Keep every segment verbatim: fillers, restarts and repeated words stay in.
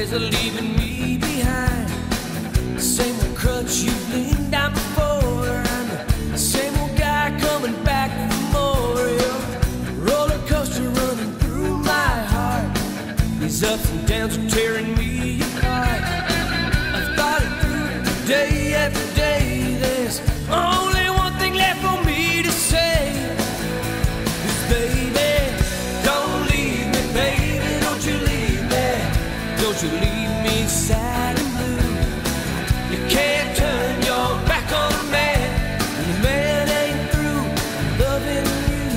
days are leaving me behind. Same old crutch you've leaned down before, and the same old guy coming back for more. Yeah. Roller coaster running through my heart. These ups and downs are tearing me apart. I've thought it through day after day. There's only one thing left for me to say. Is baby, don't leave me, baby, don't you leave me. Don't you leave me sad and blue. You can't turn your back on a man when the man ain't through loving you.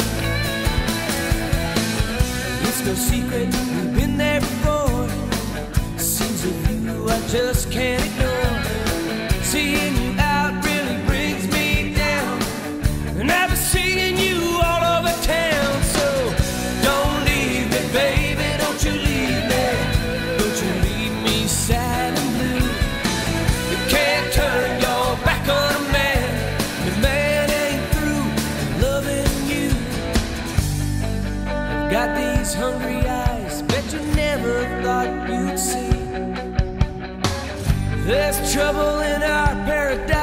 It's no secret, we've been there before. Scenes of you I just can't ignore. Seeing you out really brings me down, and I've been seeing you all over town. So don't leave me, baby, don't you leave me. Don't you leave me sad and blue. You can't turn your back on a man, the man ain't through loving you. I've got these hungry eyes, bet you never thought you'd see. There's trouble in our paradise.